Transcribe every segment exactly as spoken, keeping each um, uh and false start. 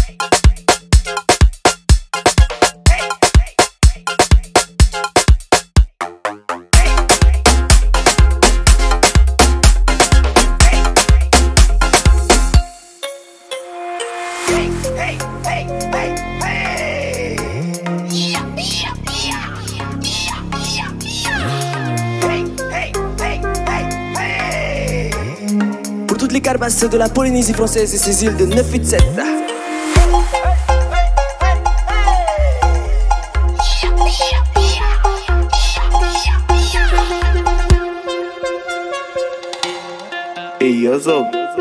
Pour toutes les carbasses de la Polynésie française et ses îles de neuf huit sept. Hey, Yozo.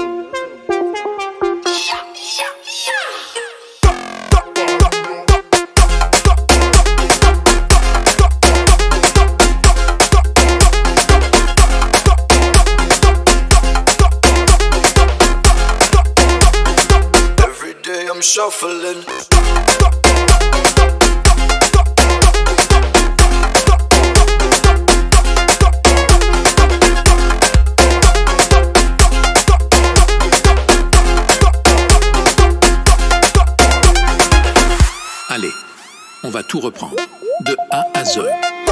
Every day I'm shuffling. Allez, on va tout reprendre, de A à Z.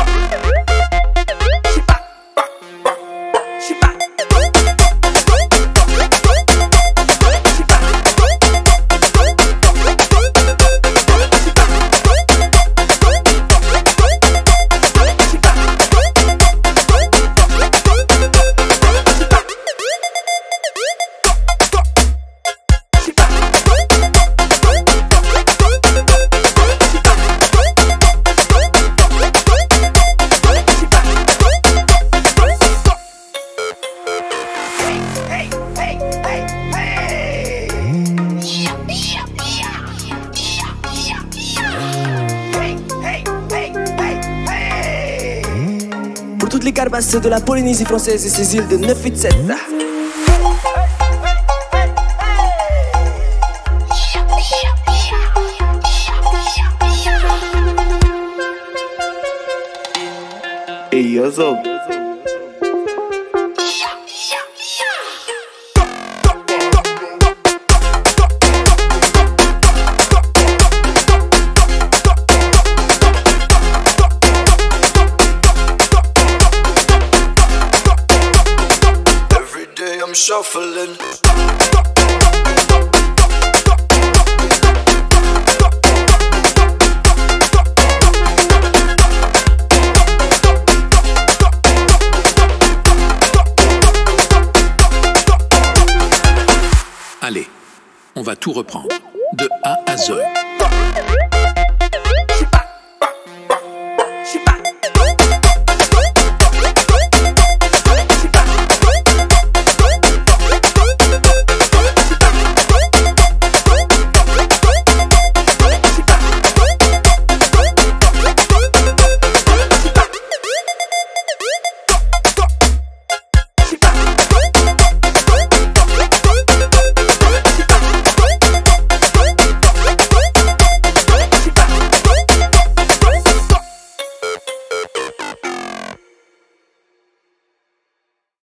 Pour toutes les carbasses de la Polynésie française et ses îles de neuf huit sept. Hey, Yozo. Every day I'm shuffling. Allez, on va tout reprendre, de A à Z.